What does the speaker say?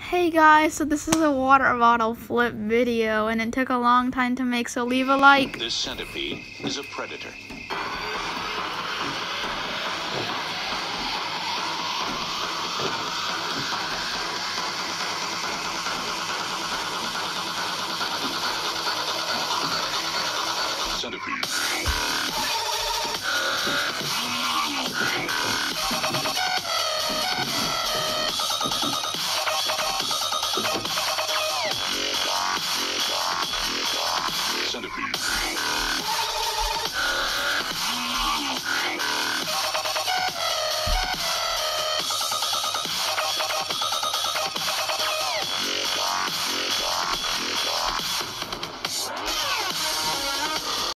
Hey guys, so this is a water bottle flip video and it took a long time to make, so leave a like. This centipede is a predator. Centipede.